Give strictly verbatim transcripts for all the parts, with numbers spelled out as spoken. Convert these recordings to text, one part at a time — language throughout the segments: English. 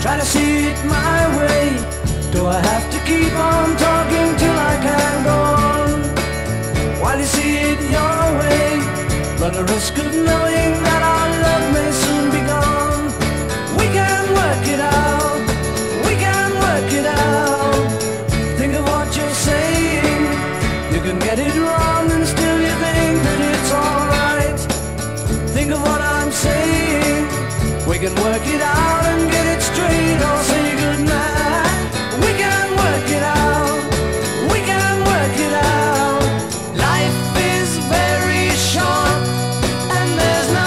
Try to see it my way. Do I have to keep on talking till I can go on? While you see it your way, run the risk of knowing that our love may soon be gone. We can work it out, we can work it out. Think of what you're saying. You can get it wrong and still you think that it's alright. Think of what I'm saying. We can work it out and get it straight or say goodnight. We can work it out, we can work it out. Life is very short and there's no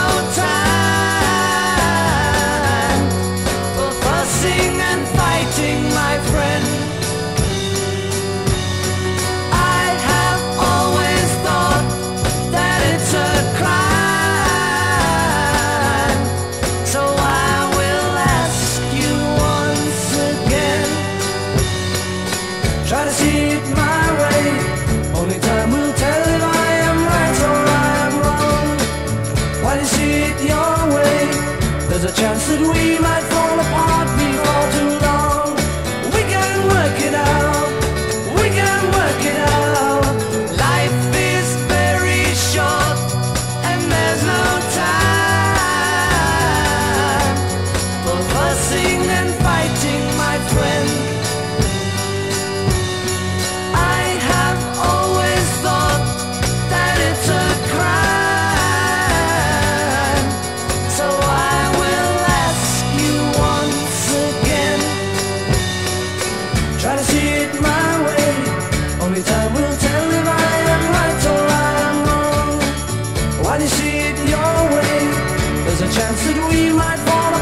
time for fussing and fighting, my friend. I have always thought that it's a crime, so I will ask you once again. Try to see it my way. Only time will tell if I am right or I am wrong. While you see it your way, there's a chance that we might fall apart before too long. We can work it out, we can work it out. Life is very short and there's no time for fussing and fighting, my friend. I have always thought that it's a crime, so I will ask you once again. Try to see it my way. Only time will tell if I am right or I am wrong. While you see it your way, there's a chance that we might fall